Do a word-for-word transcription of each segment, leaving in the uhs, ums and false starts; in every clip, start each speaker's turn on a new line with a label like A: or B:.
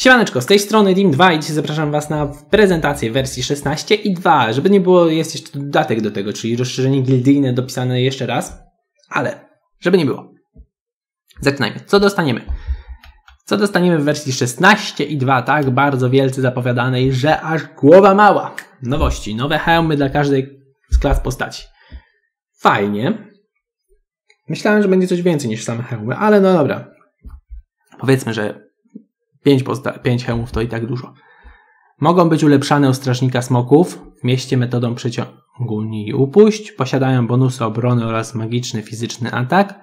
A: Siemaneczko, z tej strony Dim dwa i dzisiaj zapraszam Was na prezentację wersji szesnaście i dwa. Żeby nie było, jest jeszcze dodatek do tego, czyli rozszerzenie gildyjne dopisane jeszcze raz. Ale, żeby nie było. Zaczynajmy. Co dostaniemy? Co dostaniemy w wersji szesnaście i dwa, tak bardzo wielce zapowiadanej, że aż głowa mała. Nowości, nowe hełmy dla każdej z klas postaci. Fajnie. Myślałem, że będzie coś więcej niż same hełmy, ale no dobra. Powiedzmy, że pięć, pięć hełmów to i tak dużo. Mogą być ulepszane u strażnika smoków w mieście metodą przyciągnij i upuść. Posiadają bonusy obrony oraz magiczny, fizyczny atak.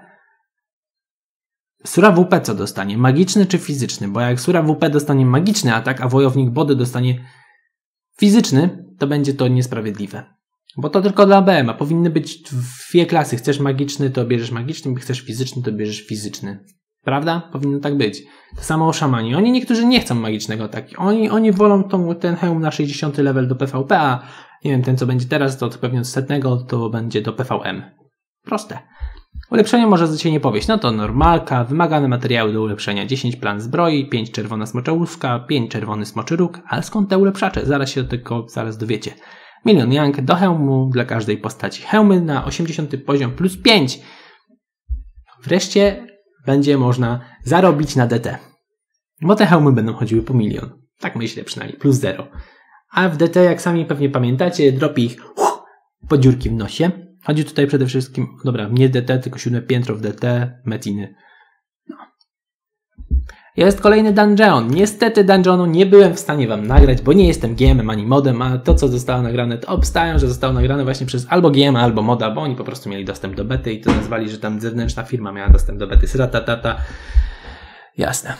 A: Sura W P co dostanie? Magiczny czy fizyczny? Bo jak Sura W P dostanie magiczny atak, a wojownik Body dostanie fizyczny, to będzie to niesprawiedliwe. Bo to tylko dla B M, a powinny być dwie klasy. Chcesz magiczny, to bierzesz magiczny, chcesz fizyczny, to bierzesz fizyczny. Prawda? Powinno tak być. To samo o szamani. Oni niektórzy nie chcą magicznego ataku. Oni, oni wolą tą, ten hełm na sześćdziesiąty level do P V P, a nie wiem, ten co będzie teraz, to pewnie od setnego to będzie do P V M. Proste. Ulepszenie może się nie powieść. No to normalka, wymagane materiały do ulepszenia. dziesięć plan zbroi, pięć czerwona smocza łóżka, pięć czerwony smoczy róg. Ale skąd te ulepszacze? Zaraz się tylko zaraz dowiecie. Milion Yang do hełmu dla każdej postaci. Hełmy na osiemdziesiąty poziom plus pięć. Wreszcie będzie można zarobić na D T. Bo te hełmy będą chodziły po milion. Tak myślę przynajmniej. Plus zero. A w D T, jak sami pewnie pamiętacie, dropi ich uh, po dziurki w nosie. Chodzi tutaj przede wszystkim, dobra, nie D T, tylko siódme piętro w D T, metiny. No. Jest kolejny dungeon. Niestety dungeonu nie byłem w stanie Wam nagrać, bo nie jestem G M em ani modem, a to co zostało nagrane, to obstawiam, że zostało nagrane właśnie przez albo G M a, albo moda, bo oni po prostu mieli dostęp do bety i to nazwali, że tam zewnętrzna firma miała dostęp do bety. Sratatata. Jasne.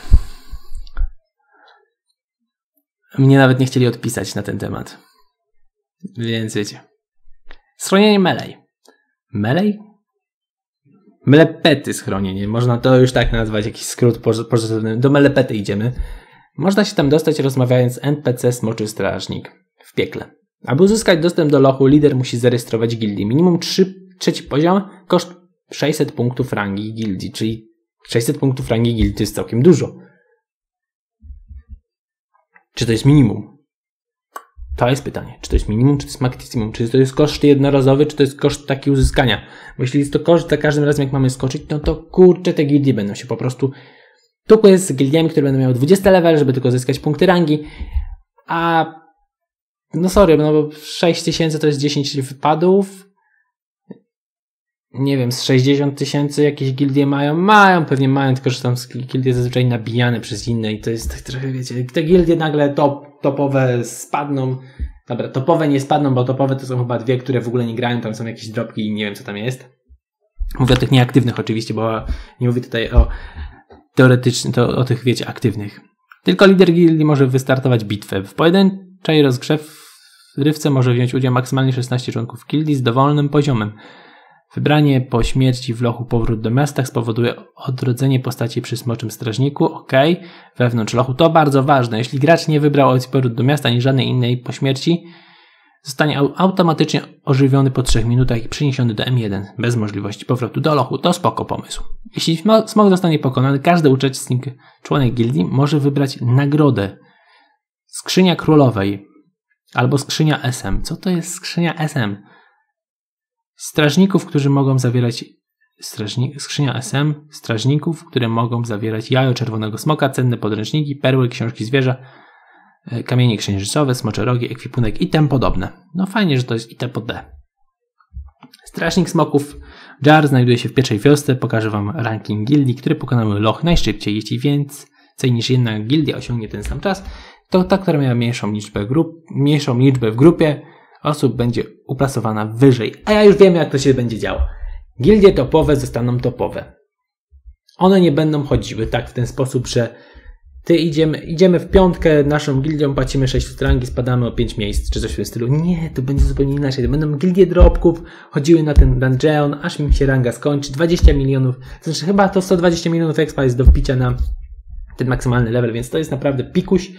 A: Mnie nawet nie chcieli odpisać na ten temat. Więc wiecie. Schronienie Melee. Melee? Melepety schronienie. Można to już tak nazwać, jakiś skrót pozytywny. Do Melepety idziemy. Można się tam dostać rozmawiając z N P C Smoczy Strażnik w piekle. Aby uzyskać dostęp do lochu, lider musi zarejestrować gildii. Minimum trzy, trzeci poziom, koszt sześćset punktów rangi gildii, czyli sześćset punktów rangi gildii to jest całkiem dużo. Czy to jest minimum? To jest pytanie. Czy to jest minimum, czy to jest maksimum? Czy to jest koszt jednorazowy, czy to jest koszt taki uzyskania? Bo jeśli jest to koszt za każdym razem, jak mamy skoczyć, no to kurczę, te gildie będą się po prostu tukły z gildiami, które będą miały dwudziesty level, żeby tylko zyskać punkty rangi. A no sorry, no bo sześć tysięcy to jest dziesięć wypadów. Nie wiem, z sześćdziesiąt tysięcy jakieś gildie mają? Mają, pewnie mają, tylko że tam gildie zazwyczaj nabijane przez inne i to jest tak trochę, wiecie, te gildie nagle top, topowe spadną. Dobra, topowe nie spadną, bo topowe to są chyba dwie, które w ogóle nie grają, tam są jakieś dropki i nie wiem co tam jest. Mówię o tych nieaktywnych oczywiście, bo nie mówię tutaj o teoretycznie, to o tych, wiecie, aktywnych. Tylko lider gildii może wystartować bitwę. W pojedynczej rozgrzewce może wziąć udział maksymalnie szesnaście członków gildii z dowolnym poziomem. Wybranie po śmierci w lochu powrót do miasta spowoduje odrodzenie postaci przy smoczym strażniku. Ok. Wewnątrz lochu to bardzo ważne. Jeśli gracz nie wybrał opcji powrót do miasta ani żadnej innej po śmierci, zostanie automatycznie ożywiony po trzech minutach i przeniesiony do M jeden bez możliwości powrotu do lochu. To spoko pomysł. Jeśli smok zostanie pokonany, każdy uczestnik, członek gildii może wybrać nagrodę. Skrzynia królowej albo skrzynia S M. Co to jest skrzynia S M? Strażników, którzy mogą zawierać strażni, skrzynia S M, strażników, które mogą zawierać jajo czerwonego smoka, cenne podręczniki, perły, książki zwierza, kamienie księżycowe, smocze rogi, ekwipunek i tym podobne. No fajnie, że to jest I T pod D. Strażnik smoków Jar znajduje się w pierwszej wiosce. Pokażę Wam ranking gildii, które pokonały loch najszybciej. Jeśli więcej niż jedna gildia osiągnie ten sam czas, to ta, która miała mniejszą liczbę, grup, mniejszą liczbę w grupie osób będzie uplasowana wyżej. A ja już wiem, jak to się będzie działo. Gildie topowe zostaną topowe. One nie będą chodziły tak w ten sposób, że ty idziemy, idziemy w piątkę naszą gildią, płacimy sześć rangi, spadamy o pięć miejsc, czy coś w tym stylu. Nie, to będzie zupełnie inaczej. To będą gildie dropków, chodziły na ten dungeon, aż mi się ranga skończy. dwadzieścia milionów, to znaczy chyba to sto dwadzieścia milionów expa jest do wpicia na ten maksymalny level, więc to jest naprawdę pikuś.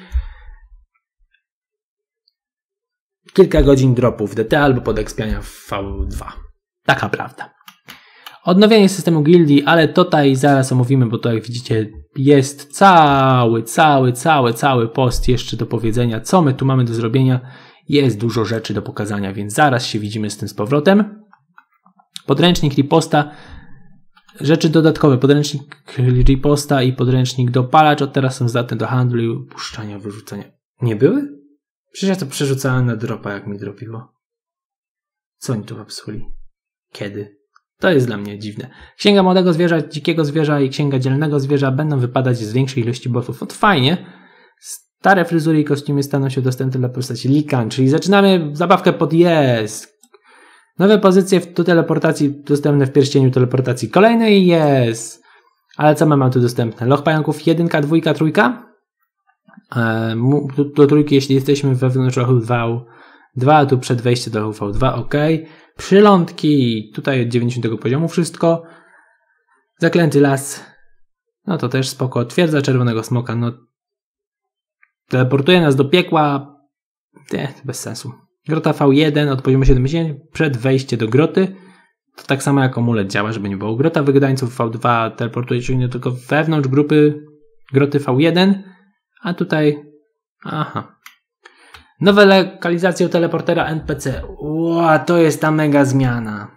A: Kilka godzin dropów D T albo podekspiania w V dwa. Taka prawda. Odnowienie systemu gildii, ale tutaj zaraz omówimy, bo to jak widzicie jest cały, cały, cały, cały post jeszcze do powiedzenia, co my tu mamy do zrobienia. Jest dużo rzeczy do pokazania, więc zaraz się widzimy z tym z powrotem. Podręcznik riposta, rzeczy dodatkowe, podręcznik riposta i podręcznik dopalacz od teraz są zdatne do handlu i upuszczania, wyrzucania. Nie były? Przecież ja to przerzucałem na dropa, jak mi dropiło. Co oni tu popsuli? Kiedy? To jest dla mnie dziwne. Księga młodego zwierza, dzikiego zwierza i księga dzielnego zwierza będą wypadać z większej ilości buffów. No to fajnie. Stare fryzury i kostiumy staną się dostępne dla postaci Likan, czyli zaczynamy zabawkę pod jest. Nowe pozycje do teleportacji dostępne w pierścieniu teleportacji. Kolejny jest. Ale co mamy tu dostępne? Loch pająków jedynka, dwójka, trójka. Eee, do, do trójki, jeśli jesteśmy wewnątrz lochu V dwa, tu przed wejściem do lochu V dwa, ok. Przylądki, tutaj od dziewięćdziesiątego poziomu wszystko. Zaklęty las. No to też spoko. Twierdza czerwonego smoka, no teleportuje nas do piekła. Nie, bez sensu. Grota V jeden od poziomu siedemdziesiąt przed wejściem do groty. To tak samo jak amulet działa, żeby nie było. Grota wygadańców V dwa teleportuje się nie tylko wewnątrz grupy groty V jeden, a tutaj aha. Nowe lokalizacje u teleportera N P C. Ła, to jest ta mega zmiana.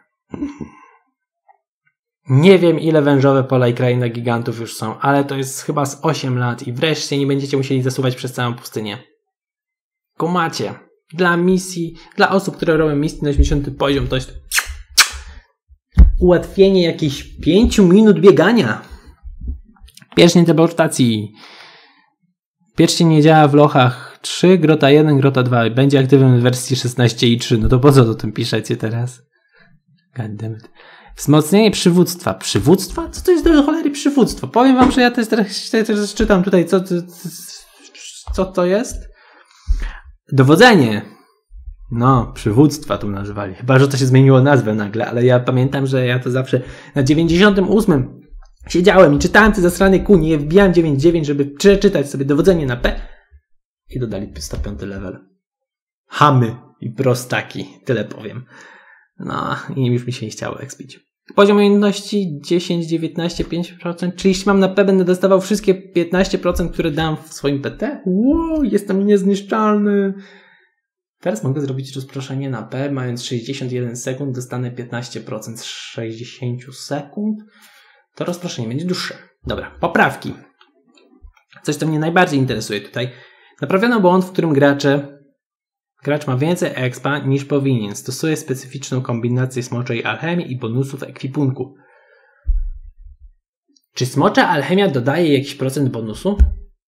A: Nie wiem, ile wężowe pola i kraina gigantów już są, ale to jest chyba z osiem lat i wreszcie nie będziecie musieli zasuwać przez całą pustynię. Kumacie. Dla misji, dla osób, które robią misję na osiemdziesiąty poziom, to jest ułatwienie jakichś pięciu minut biegania. Pierścień teleportacji. Pierścień nie działa w lochach trzy, grota jeden, grota dwa. Będzie aktywny w wersji szesnaście i trzy. No to po co o tym piszecie teraz? Goddammit. Wzmocnienie przywództwa. Przywództwa? Co to jest do cholery przywództwo? Powiem wam, że ja też teraz, teraz czytam tutaj, co, co, co to jest. Dowodzenie. No, przywództwa tu nazywali. Chyba, że to się zmieniło nazwę nagle, ale ja pamiętam, że ja to zawsze na dziewięćdziesiątym ósmym siedziałem i czytałem te zasrane kunie, je wbijałem dziewięćdziesiąt dziewięć, żeby przeczytać sobie dowodzenie na P i dodali sto piąty level. Hamy i prostaki, tyle powiem. No, i już mi się nie chciało expić. Poziom umiejętności dziesięć, dziewiętnaście, pięć procent, czyli jeśli mam na P, będę dostawał wszystkie piętnaście procent, które dam w swoim P T? Wow, jestem niezniszczalny. Teraz mogę zrobić rozproszenie na P, mając sześćdziesiąt jeden sekund, dostanę piętnaście procent z sześćdziesiąt sekund. To rozproszenie będzie dłuższe. Dobra, poprawki. Coś, co mnie najbardziej interesuje tutaj. Naprawiono błąd, w którym gracze, gracz ma więcej expa niż powinien. Stosuje specyficzną kombinację smoczej alchemii i bonusów ekwipunku. Czy smocza alchemia dodaje jakiś procent bonusu?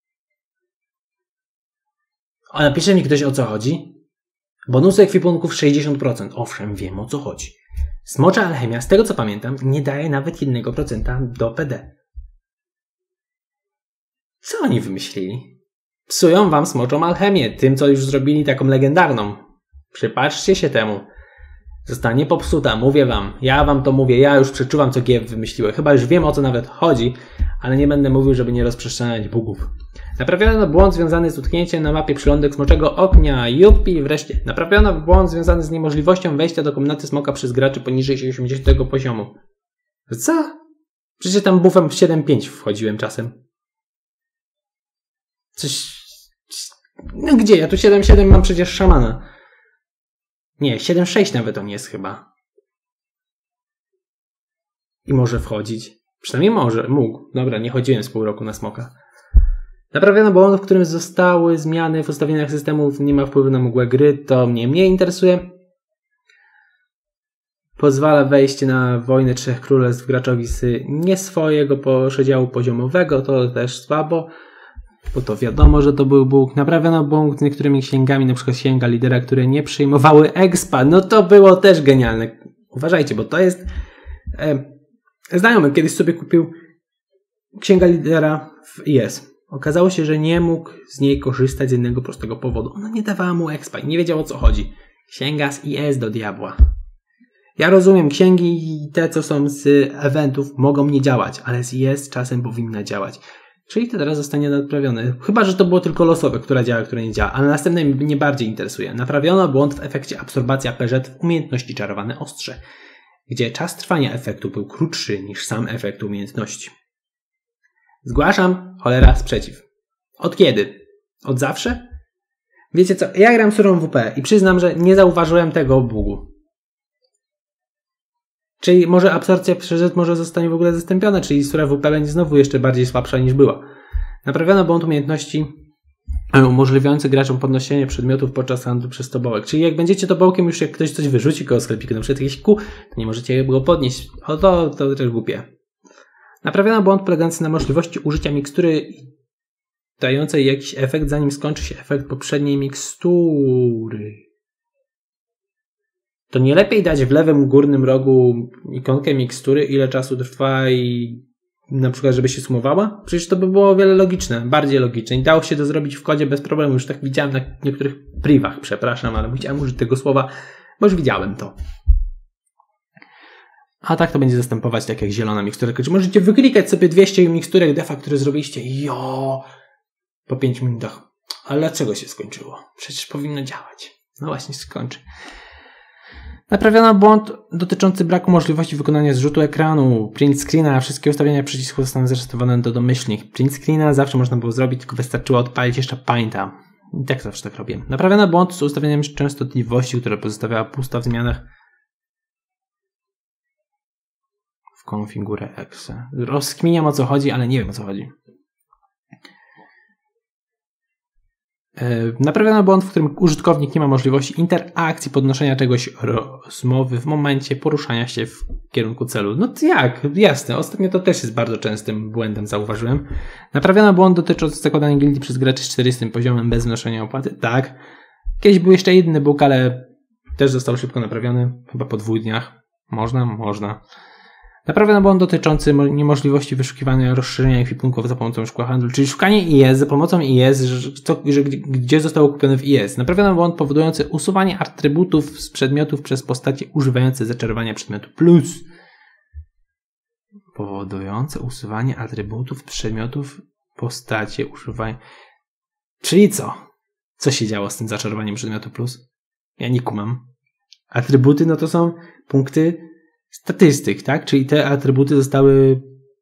A: O, napisze mi ktoś, o co chodzi. Bonusy ekwipunków sześćdziesiąt procent. Owszem, wiem, o co chodzi. Smocza alchemia, z tego co pamiętam, nie daje nawet jednego procenta do P D. Co oni wymyślili? Psują wam smoczą alchemię, tym co już zrobili taką legendarną. Przypatrzcie się temu. Zostanie popsuta, mówię wam. Ja wam to mówię, ja już przeczuwam, co G F wymyśliły. Chyba już wiem, o co nawet chodzi, ale nie będę mówił, żeby nie rozprzestrzeniać bugów. Naprawiono błąd związany z utknięciem na mapie przylądek smoczego ognia. Jupi, wreszcie. Naprawiono błąd związany z niemożliwością wejścia do komnaty smoka przez graczy poniżej osiemdziesiątego poziomu. Co? Przecież tam buffem siedem pięć wchodziłem czasem. Coś... No gdzie? Ja tu siedem siedem mam przecież szamana. Nie, siedem sześć nawet on jest chyba. I może wchodzić. Przynajmniej może, mógł. Dobra, nie chodziłem z pół roku na smoka. Naprawiono błąd, w którym zostały zmiany w ustawieniach systemów, nie ma wpływu na mgłę gry, to mnie mniej interesuje. Pozwala wejście na wojnę trzech królestw graczowi z nie swojego przedziału poziomowego, to też słabo, bo to wiadomo, że to był bóg. Naprawiono błąd z niektórymi księgami, na przykład księga lidera, które nie przyjmowały expa, no to było też genialne. Uważajcie, bo to jest... E, znajomy kiedyś sobie kupił księga lidera w I S. Okazało się, że nie mógł z niej korzystać z jednego prostego powodu. Ona nie dawała mu expa i nie wiedział, o co chodzi. Księga z I S do diabła. Ja rozumiem, księgi te, co są z eventów, mogą nie działać, ale z I S czasem powinna działać. Czyli to teraz zostanie naprawione. Chyba, że to było tylko losowe, która działa, która nie działa. Ale następne mnie bardziej interesuje. Naprawiono błąd w efekcie absorbacja P Z w umiejętności czarowane ostrze, gdzie czas trwania efektu był krótszy niż sam efekt umiejętności. Zgłaszam, cholera, sprzeciw. Od kiedy? Od zawsze? Wiecie co, ja gram surową W P i przyznam, że nie zauważyłem tego bugu. Czyli może absorpcja przeżyt może zostanie w ogóle zastąpiona, czyli sura W P będzie znowu jeszcze bardziej słabsza niż była. Naprawiono błąd umiejętności umożliwiający graczom podnoszenie przedmiotów podczas handlu przez tobołek. Czyli jak będziecie tobołkiem, już jak ktoś coś wyrzuci koło sklepiku, na przykład jakieś kół, to nie możecie go podnieść. O to, to też głupie. Naprawiono błąd polegający na możliwości użycia mikstury dającej jakiś efekt, zanim skończy się efekt poprzedniej mikstury. To nie lepiej dać w lewym górnym rogu ikonkę mikstury, ile czasu trwa i na przykład, żeby się sumowała? Przecież to by było o wiele logiczne, bardziej logiczne i dało się to zrobić w kodzie bez problemu. Już tak widziałem na niektórych privach, przepraszam, ale musiałem użyć tego słowa, bo już widziałem to. A tak to będzie zastępować tak jak zielona mikstura. Czyli możecie wyklikać sobie dwieście miksturek defa, które zrobiliście jo po pięciu minutach. Ale dlaczego się skończyło? Przecież powinno działać. No właśnie się skończy. Naprawiono błąd dotyczący braku możliwości wykonania zrzutu ekranu, print screena, wszystkie ustawienia przycisku zostaną zresetowane do domyślnych. Print screena zawsze można było zrobić, tylko wystarczyło odpalić jeszcze Painta. I tak zawsze tak robię. Naprawiono błąd z ustawieniem częstotliwości, która pozostawiała pusta w zmianach w konfigurę exe. Rozkminiam o co chodzi, ale nie wiem o co chodzi. Naprawiono błąd, w którym użytkownik nie ma możliwości interakcji, podnoszenia czegoś rozmowy w momencie poruszania się w kierunku celu. No to jak? Jasne. Ostatnio to też jest bardzo częstym błędem, zauważyłem. Naprawiono błąd dotyczący zakładania gildii przez graczy z czterdziestym poziomem bez wnoszenia opłaty. Tak. Kiedyś był jeszcze inny bóg, ale też został szybko naprawiony. Chyba po dwóch dniach. Można? Można. Naprawiono błąd dotyczący niemożliwości wyszukiwania rozszerzenia ekwipunków za pomocą szkła handlu, czyli szukanie I S za pomocą I S, że, to, że gdzie zostało kupione w I S. Naprawiono błąd powodujący usuwanie atrybutów z przedmiotów przez postacie używające zaczarowania przedmiotu plus. Powodujące usuwanie atrybutów przedmiotów postacie używają. Czyli co? Co się działo z tym zaczarowaniem przedmiotu plus? Ja nie kumam. Atrybuty no to są punkty statystyk, tak? Czyli te atrybuty zostały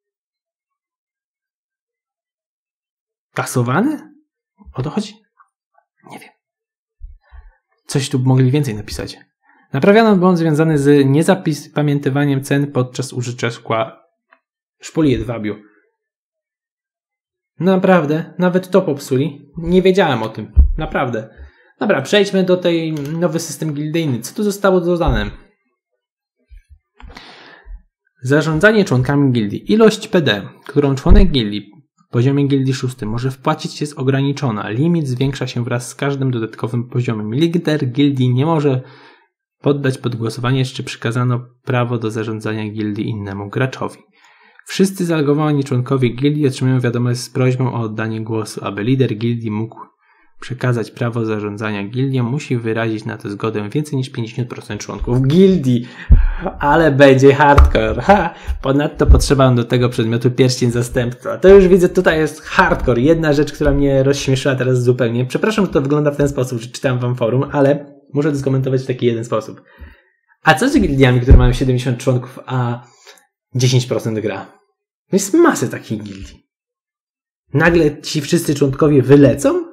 A: kasowane? O to chodzi? Nie wiem. Coś tu mogli więcej napisać. Naprawiono błąd związany z niezapamiętywaniem cen podczas użycia szkła szpuli jedwabiu. Naprawdę, nawet to popsuli. Nie wiedziałem o tym. Naprawdę. Dobra, przejdźmy do tej nowy system gildyjny. Co tu zostało dodane? Zarządzanie członkami gildii. Ilość P D, którą członek gildii w poziomie gildii szóstym może wpłacić, jest ograniczona. Limit zwiększa się wraz z każdym dodatkowym poziomem. Lider gildii nie może poddać pod głosowanie, czy przykazano prawo do zarządzania gildii innemu graczowi. Wszyscy zalogowani członkowie gildii otrzymują wiadomość z prośbą o oddanie głosu. Aby lider gildii mógł przekazać prawo zarządzania gildią, musi wyrazić na to zgodę więcej niż pięćdziesiąt procent członków gildii. Ale będzie hardcore. Ha! Ponadto potrzeba do tego przedmiotu pierścień zastępstwa. To już widzę, tutaj jest hardcore. Jedna rzecz, która mnie rozśmieszyła teraz zupełnie. Przepraszam, że to wygląda w ten sposób, że czytam wam forum, ale muszę to skomentować w taki jeden sposób. A co z gildiami, które mają siedemdziesiąt członków, a dziesięć procent gra? Jest masę takich gildii. Nagle ci wszyscy członkowie wylecą?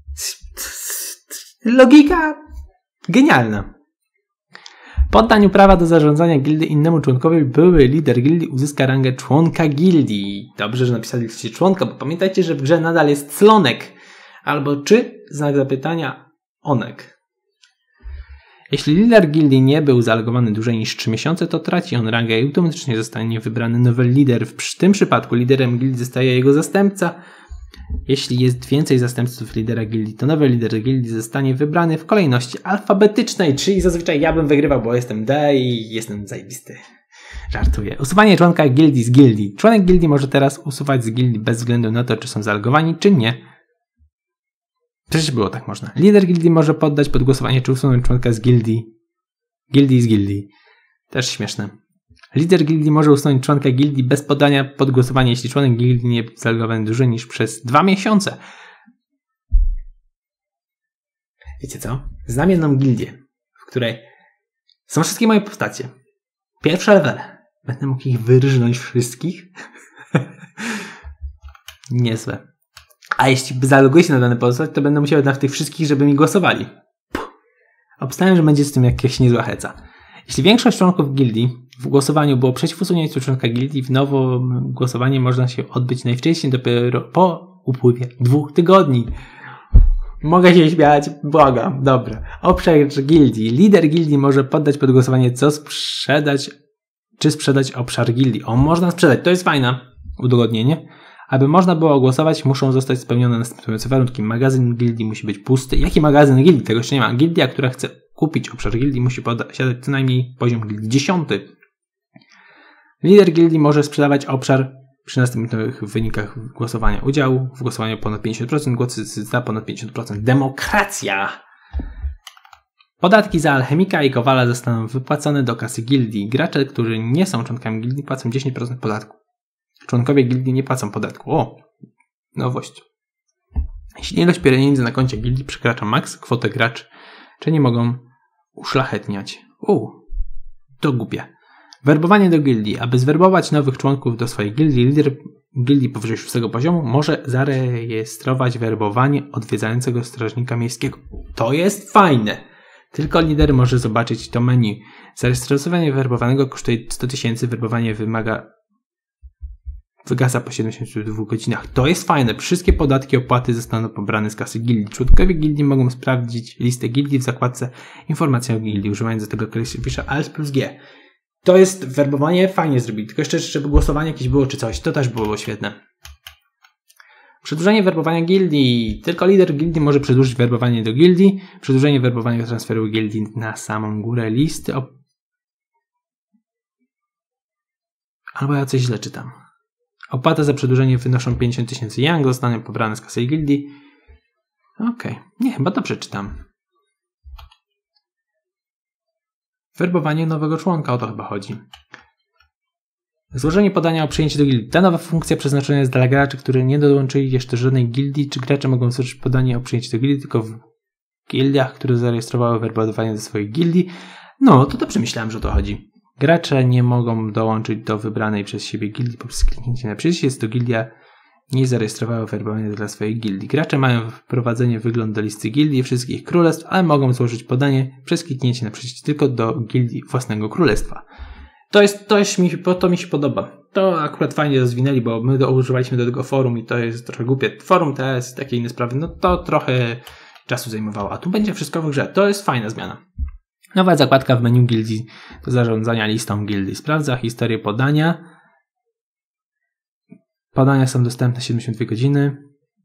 A: Logika genialna. Po oddaniu prawa do zarządzania gildii innemu członkowi były lider gildii uzyska rangę członka gildii. Dobrze, że napisaliście członka, bo pamiętajcie, że w grze nadal jest slonek. Albo czy, znak zapytania, onek. Jeśli lider gildii nie był zalogowany dłużej niż trzy miesiące, to traci on rangę i automatycznie zostanie wybrany nowy lider. W tym przypadku liderem gildii zostaje jego zastępca. Jeśli jest więcej zastępców lidera gildii, to nowy lider gildii zostanie wybrany w kolejności alfabetycznej, czyli zazwyczaj ja bym wygrywał, bo jestem D i jestem zajebisty. Żartuję. Usuwanie członka gildii z gildii. Członek gildii może teraz usuwać z gildii bez względu na to, czy są zalogowani, czy nie. Przecież było tak można. Lider gildii może poddać pod głosowanie, czy usunąć członka z gildii. Gildii z gildii. Też śmieszne. Lider gildii może usunąć członka gildii bez poddania pod głosowanie, jeśli członek gildii nie jest zalogowany dłużej niż przez dwa miesiące. Wiecie co? Znam jedną gildię, w której są wszystkie moje postacie. Pierwsze levele. Będę mógł ich wyrżnąć wszystkich. Niezłe. A jeśli zaloguję się na dane postać, to będę musiał na tych wszystkich, żeby mi głosowali. Puh. Obstawiam, że będzie z tym jakaś niezła heca. Jeśli większość członków gildii w głosowaniu było przeciw usunięciu członka gildii, w nowo głosowanie można się odbyć najwcześniej dopiero po upływie dwóch tygodni. Mogę się śmiać, błagam. Dobra. Obszar gildii. Lider gildii może poddać pod głosowanie, co sprzedać, czy sprzedać obszar gildii. O, można sprzedać. To jest fajne udogodnienie. Aby można było głosować, muszą zostać spełnione następujące warunki. Magazyn gildii musi być pusty. Jaki magazyn gildii? Tego jeszcze nie ma. Gildia, która chce kupić obszar gildii, musi posiadać co najmniej poziom gildii dziesiąty. Lider gildii może sprzedawać obszar przy następnych wynikach głosowania udziału. W głosowaniu ponad pięćdziesiąt procent, głosy za ponad pięćdziesiąt procent. Demokracja! Podatki za alchemika i kowala zostaną wypłacone do kasy gildii. Gracze, którzy nie są członkami gildii, płacą dziesięć procent podatku. Członkowie gildii nie płacą podatku. O! Nowość. Jeśli ilość pieniędzy na koncie gildii przekracza maks kwotę graczy, czy nie mogą uszlachetniać. U, to głupie. Werbowanie do gildii. Aby zwerbować nowych członków do swojej gildii, lider gildii powyżej szóstego poziomu może zarejestrować werbowanie odwiedzającego strażnika miejskiego. To jest fajne! Tylko lider może zobaczyć to menu. Zarejestrowanie werbowanego kosztuje sto tysięcy, werbowanie wymaga wygasa po siedemdziesięciu dwóch godzinach. To jest fajne. Wszystkie podatki i opłaty zostaną pobrane z kasy gildii. Członkowie gildii mogą sprawdzić listę gildii w zakładce Informacja o gildii, używając do tego klawisze Alt plus G. To jest werbowanie fajnie zrobić. Tylko jeszcze, żeby głosowanie jakieś było czy coś. To też było świetne. Przedłużenie werbowania gildii. Tylko lider gildii może przedłużyć werbowanie do gildii. Przedłużenie werbowania transferu gildii na samą górę listy. Op- Albo ja coś źle czytam. Opłaty za przedłużenie wynoszą pięćdziesiąt tysięcy yang, zostaną pobrane z kasy gildii. Okej. Okay. Nie, chyba dobrze czytam. Werbowanie nowego członka, o to chyba chodzi. Złożenie podania o przyjęcie do gildii. Ta nowa funkcja przeznaczona jest dla graczy, którzy nie dołączyli jeszcze żadnej gildii, czy gracze mogą złożyć podanie o przyjęcie do gildii tylko w gildiach, które zarejestrowały werbowanie do swojej gildii. No, to dobrze myślałem, że o to chodzi. Gracze nie mogą dołączyć do wybranej przez siebie gildii poprzez kliknięcie na przycisk. Jest to gildia nie zarejestrowała werbowania dla swojej gildii. Gracze mają wprowadzenie wygląd do listy gildii wszystkich królestw, ale mogą złożyć podanie przez kliknięcie na przycisk tylko do gildii własnego królestwa. To jest, to jest mi, to mi się podoba. To akurat fajnie rozwinęli, bo my do, używaliśmy do tego forum i to jest trochę głupie. Forum T S, takie inne sprawy, no to trochę czasu zajmowało, a tu będzie wszystko w grze. To jest fajna zmiana. Nowa zakładka w menu gildii do zarządzania listą gildii. Sprawdza historię podania. Podania są dostępne siedemdziesiąt dwie godziny.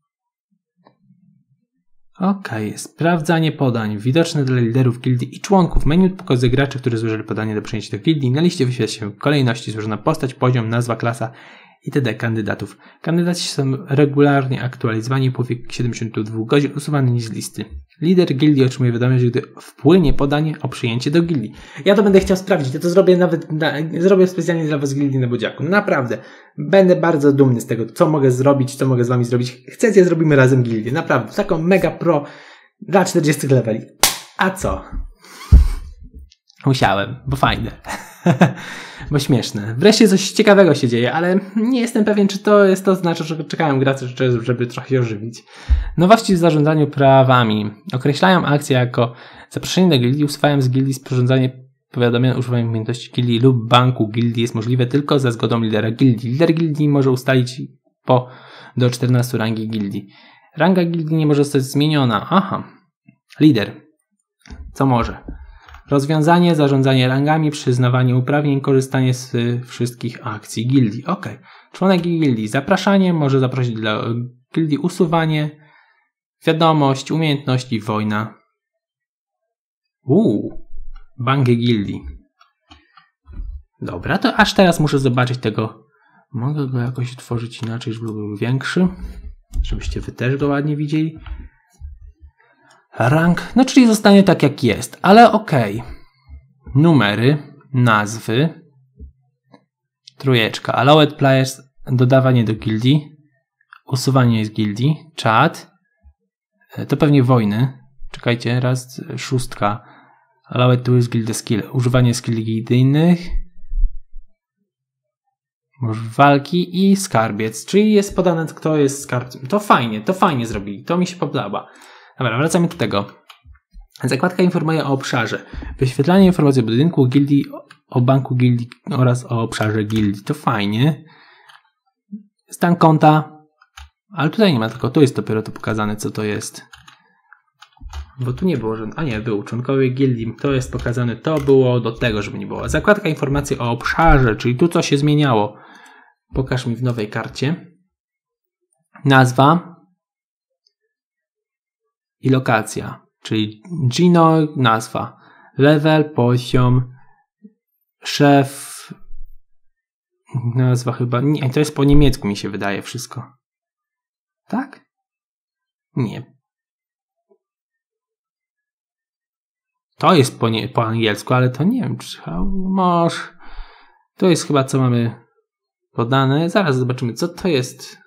A: Ok, sprawdzanie podań. Widoczne dla liderów gildii i członków. Menu pokazuje graczy, którzy złożyli podanie do przyjęcia do gildii. Na liście wyświetla się kolejności złożona postać, poziom, nazwa, klasa itd. kandydatów. Kandydaci są regularnie aktualizowani po wiek siedemdziesiąt dwie godzin, usuwani z listy. Lider gildii otrzymuje wiadomość, gdy wpłynie podanie o przyjęcie do gildii. Ja to będę chciał sprawdzić. Ja to zrobię nawet, na, zrobię specjalnie dla was gildii na Bodziaku. Naprawdę. Będę bardzo dumny z tego, co mogę zrobić, co mogę z wami zrobić. Chcecie, zrobimy razem gildię. Naprawdę. Taką mega pro dla czterdziestu leveli. A co? Musiałem, bo fajne. Bo śmieszne. Wreszcie coś ciekawego się dzieje, ale nie jestem pewien, czy to jest to znaczy, że czekają gracze, żeby trochę się ożywić. Nowości w zarządzaniu prawami. Określają akcję jako zaproszenie do gildii, usuwają z gildii sporządzanie powiadomienia o używaniu umiejętności gildii lub banku gildii jest możliwe tylko za zgodą lidera gildii. Lider gildii może ustalić po do czternastu rangi gildii. Ranga gildii nie może zostać zmieniona. Aha. Lider. Co może? Rozwiązanie, zarządzanie rangami, przyznawanie uprawnień, korzystanie z wszystkich akcji gildii. Ok. Członek gildii. Zapraszanie, może zaprosić dla gildii, usuwanie, wiadomość, umiejętności, wojna. Uuu. Bank gildii. Dobra, to aż teraz muszę zobaczyć tego. Mogę go jakoś tworzyć inaczej, żeby był większy. Żebyście wy też go ładnie widzieli. Rank, no czyli zostanie tak jak jest, ale okej. Okay. Numery, nazwy, trójeczka, allowed players, dodawanie do gildii, usuwanie z gildii, chat, to pewnie wojny, czekajcie, raz, szóstka, allowed to use guild skill, używanie skill gildijnych, Może walki i skarbiec, czyli jest podane, kto jest skarbcem. To fajnie, to fajnie zrobili, to mi się podoba. Dobra, wracamy do tego. Zakładka informuje o obszarze. Wyświetlanie informacji o budynku gildii, o banku gildii oraz o obszarze gildii. To fajnie. Stan konta. Ale tutaj nie ma, tylko tu jest dopiero to pokazane, co to jest. Bo tu nie było, że... A nie, był. Członkowie gildii. To jest pokazane. To było do tego, żeby nie było. Zakładka informacji o obszarze, czyli tu co się zmieniało. Pokaż mi w nowej karcie. Nazwa i lokacja. Czyli Gino, nazwa. Level, poziom, szef, nazwa chyba... Nie, to jest po niemiecku mi się wydaje wszystko. Tak? Nie. To jest po, nie, po angielsku, ale to nie wiem, czy może... To jest chyba co mamy podane. Zaraz zobaczymy, co to jest.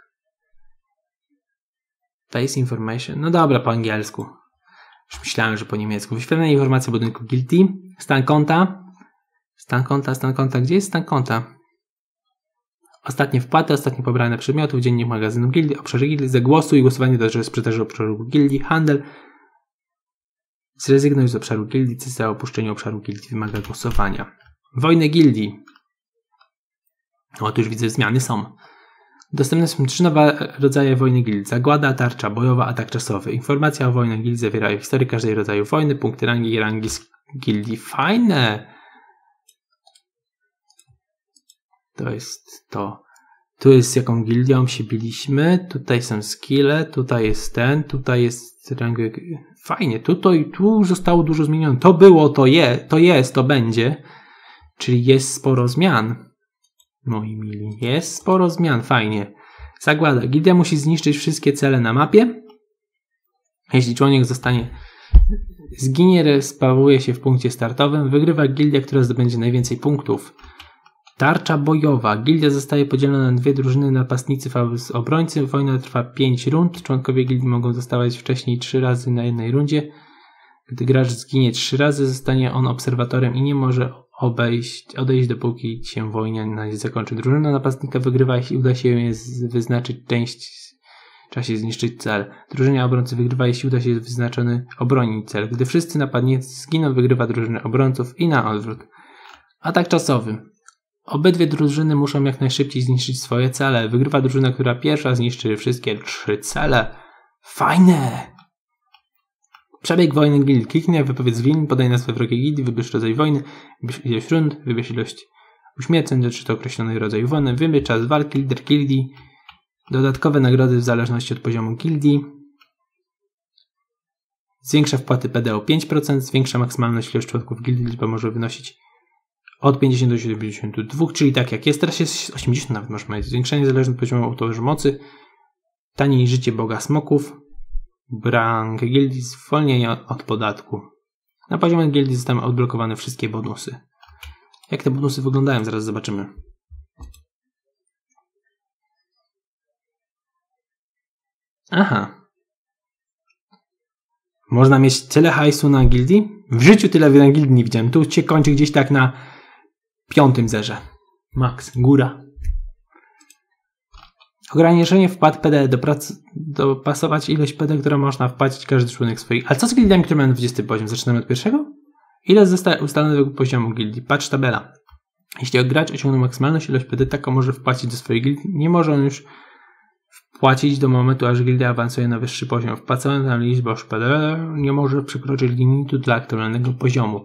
A: Base information. No dobra, po angielsku. Już myślałem, że po niemiecku. Wyświetlenie informacji o budynku gildii. Stan konta. Stan konta, stan konta. Gdzie jest stan konta? Ostatnie wpłaty, ostatnie pobrane przedmiotów, dziennik magazynu gildii, obszarze gildii, zagłosuj i głosowanie do sprzedaży obszaru gildii, handel. Zrezygnuj z obszaru gildii, decyzja o opuszczeniu obszaru gildii wymaga głosowania. Wojny gildii. O, tu już widzę, zmiany są. Dostępne są trzy nowe rodzaje wojny gildii. Zagłada, tarcza bojowa, atak czasowy. Informacja o wojnach gildii zawierają historię każdej rodzaju wojny, punkty rangi i rangi z gildii. Fajne! To jest to. Tu jest z jaką gildią się biliśmy. Tutaj są skille. Tutaj jest ten. Tutaj jest rangi. Fajnie. Tutaj, tu zostało dużo zmienione. To było, to je, to jest, to będzie. Czyli jest sporo zmian. Moi mili. Jest sporo zmian. Fajnie. Zagłada. Gildia musi zniszczyć wszystkie cele na mapie. Jeśli członek zostanie zginie, respawuje się w punkcie startowym. Wygrywa gildia, która zdobędzie najwięcej punktów. Tarcza bojowa. Gildia zostaje podzielona na dwie drużyny, napastnicy z obrońcy. Wojna trwa pięć rund. Członkowie gildii mogą zostawać wcześniej trzy razy na jednej rundzie. Gdy gracz zginie trzy razy, zostanie on obserwatorem i nie może obejść, odejść, dopóki się wojna nie zakończy. Drużyna napastnika wygrywa, jeśli uda się je wyznaczyć część, czasie zniszczyć cel. Drużyna obrońcy wygrywa, jeśli uda się wyznaczony obronić cel. Gdy wszyscy napastnicy zginą, wygrywa drużyna obrońców i na odwrót. Atak czasowy. Obydwie drużyny muszą jak najszybciej zniszczyć swoje cele. Wygrywa drużyna, która pierwsza zniszczy wszystkie trzy cele. Fajne! Przebieg wojny gildii. Kliknij, wypowiedz win, podaj nazwę wrogiej gildii, wybierz rodzaj wojny, wybierz ilość rund, wybierz ilość uśmierceń, czy to określony rodzaj wojny, wybierz czas walki, lider gildii, dodatkowe nagrody w zależności od poziomu gildii, zwiększa wpłaty P D o pięć procent, zwiększa maksymalną ilość członków gildii, liczba może wynosić od pięćdziesięciu do siedemdziesięciu dwóch, czyli tak jak jest, teraz jest osiemdziesiąt nawet można mieć. Zwiększenie zależne od poziomu autorzy mocy, taniej życie boga smoków, rank gildii, zwolnienie od podatku. Na poziomie gildii zostały odblokowane wszystkie bonusy. Jak te bonusy wyglądają, zaraz zobaczymy. Aha. Można mieć tyle hajsu na gildii? W życiu tyle na gildii nie widziałem. Tu się kończy gdzieś tak na piątym zerze. Max, góra. Ograniczenie wpłat P D. Doprac- dopasować ilość P D, którą można wpłacić każdy członek swoich. Ale co z gildiami, które mają dwudziesty poziom? Zaczynamy od pierwszego? Ile zostaje ustalonego poziomu gildii? Patrz tabela. Jeśli gracz osiągnął maksymalną ilość P D, taką może wpłacić do swojej gildii. Nie może on już wpłacić do momentu, aż gildia awansuje na wyższy poziom. Wpłacona tam liczba P D nie może przekroczyć limitu dla aktualnego poziomu.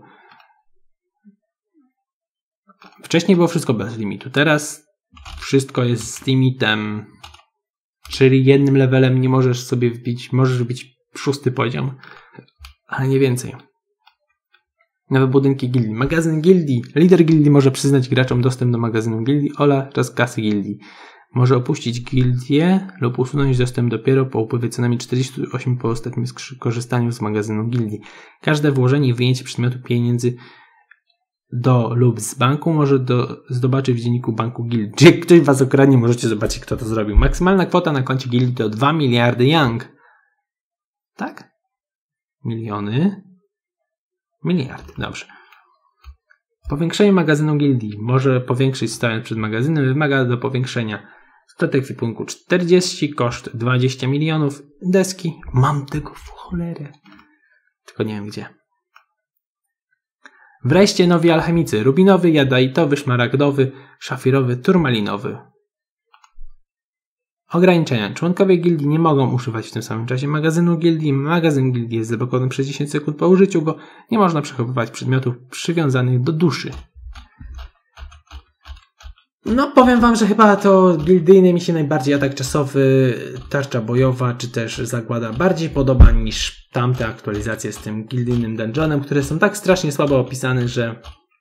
A: Wcześniej było wszystko bez limitu. Teraz wszystko jest z limitem. Czyli jednym levelem nie możesz sobie wbić, możesz wbić szósty poziom, ale nie więcej. Nowe budynki gildii. Magazyn gildii. Lider gildii może przyznać graczom dostęp do magazynu gildii oraz kasy gildii. Może opuścić gildię lub usunąć dostęp dopiero po upływie co najmniej czterdziestu ośmiu po ostatnim korzystaniu z magazynu gildii. Każde włożenie i wyjęcie przedmiotu pieniędzy do lub z banku może do, zobaczyć w dzienniku banku gildii. Czy jak ktoś was okradnie, możecie zobaczyć, kto to zrobił. Maksymalna kwota na koncie gildii to dwa miliardy yang. Tak? Miliony. Miliardy, dobrze. Powiększenie magazynu gildii może powiększyć stojąc przed magazynem, wymaga do powiększenia splot ekwipunku czterdzieści, koszt dwadzieścia milionów, deski. Mam tego w cholerę. Tylko nie wiem gdzie. Wreszcie nowi alchemicy. Rubinowy, jadaitowy, szmaragdowy, szafirowy, turmalinowy. Ograniczenia. Członkowie gildii nie mogą używać w tym samym czasie magazynu gildii. Magazyn gildii jest zablokowany przez dziesięć sekund po użyciu go. Nie można przechowywać przedmiotów przywiązanych do duszy. No powiem wam, że chyba to gildyjny mi się najbardziej atak czasowy, tarcza bojowa, czy też zagłada bardziej podoba niż tamte aktualizacje z tym gildyjnym dungeonem, które są tak strasznie słabo opisane, że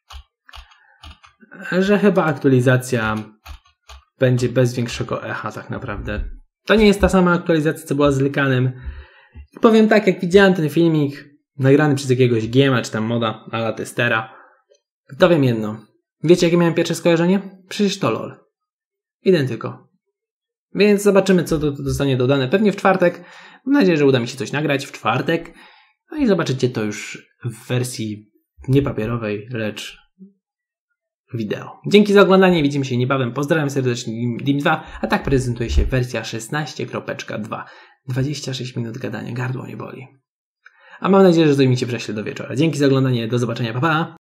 A: że chyba aktualizacja będzie bez większego echa tak naprawdę. To nie jest ta sama aktualizacja, co była z Lykanem. I powiem tak, jak widziałem ten filmik nagrany przez jakiegoś giema, czy tam moda a la testera, to wiem jedno. Wiecie, jakie miałem pierwsze skojarzenie? Przecież to LOL. Identyko. Więc zobaczymy, co to zostanie dodane. Pewnie w czwartek. Mam nadzieję, że uda mi się coś nagrać w czwartek. No i zobaczycie to już w wersji nie papierowej, lecz wideo. Dzięki za oglądanie. Widzimy się niebawem. Pozdrawiam serdecznie Dim dwa. A tak prezentuje się wersja szesnaście kropka dwa. dwadzieścia sześć minut gadania. Gardło nie boli. A mam nadzieję, że to mi się prześle do wieczora. Dzięki za oglądanie. Do zobaczenia. Pa, pa!